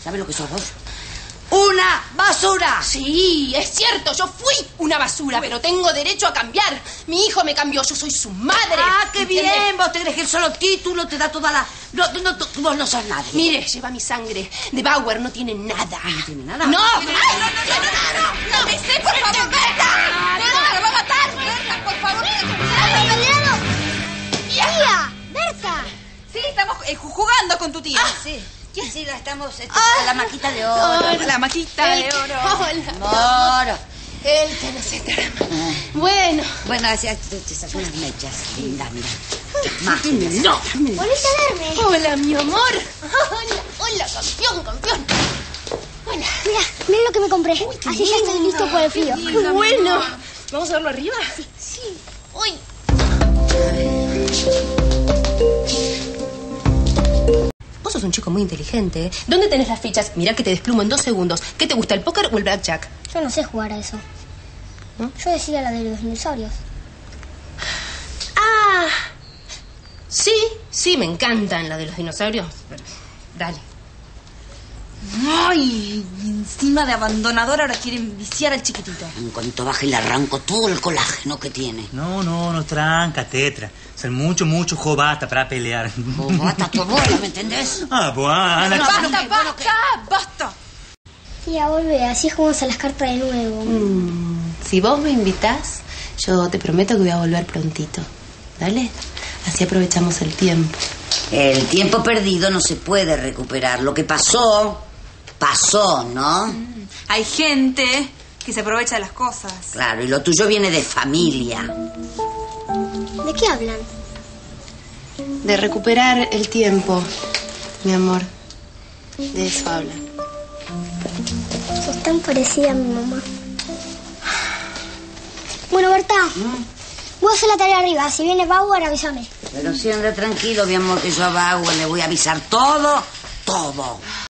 ¿Sabes lo que sos vos? ¡Una basura! Sí, es cierto, yo fui una basura, pero tengo derecho a cambiar. Mi hijo me cambió, yo soy su madre. ¡Ah, qué ¿entiendes? bien! Vos te crees que el solo título te da toda la... vos no sos nadie. Mire, lleva mi sangre. De Bauer no tiene nada. ¿No tiene nada? ¡No! ¡No, Besé, por favor! ¡Berta! ¡No, la va a matar! ¡Berta, por favor! ¡Tía! ¡Berta! Sí, estamos jugando con tu tía. Sí, la estamos... la maquita de oro. Hola, la maquita de oro. Hola. Oro. El que no se trama. Bueno. Bueno, te saco unas mechas. Linda, mira. No. ¿Volviste a verme? Hola, mi amor. Hola, campeón. Hola. Mira lo que me compré. Así ya estoy listo por el frío. Qué bueno. ¿Vamos a verlo arriba? Sí. Uy. Vos sos un chico muy inteligente, ¿eh? ¿Dónde tenés las fichas? Mirá que te desplumo en 2 segundos. ¿Qué te gusta, el póker o el blackjack? Yo no sé jugar a eso. ¿No? Yo decía la de los dinosaurios. Ah, sí, me encantan las de los dinosaurios. Pero, dale. Ay, encima de abandonador ahora quieren viciar al chiquitito. En cuanto baje le arranco todo el colágeno que tiene. No, tranca, tetra. Son mucho jobata para pelear. Basta tu abuela, ¿me entendés? Ah, pues, Ana. ¡Basta! Tía, volvé. Así jugamos a las cartas de nuevo. Si vos me invitás, yo te prometo que voy a volver prontito. ¿Dale? Así aprovechamos el tiempo. El tiempo perdido no se puede recuperar. Lo que pasó, ¿no? Hay gente que se aprovecha de las cosas. Claro, y lo tuyo viene de familia. ¿De qué hablan? De recuperar el tiempo, mi amor. De eso hablan. Sos tan parecida a mi mamá. Bueno, Berta, voy a hacer la tarea arriba. Si viene Bauer, avísame. Pero si anda tranquilo, mi amor, que yo a Bauer le voy a avisar todo.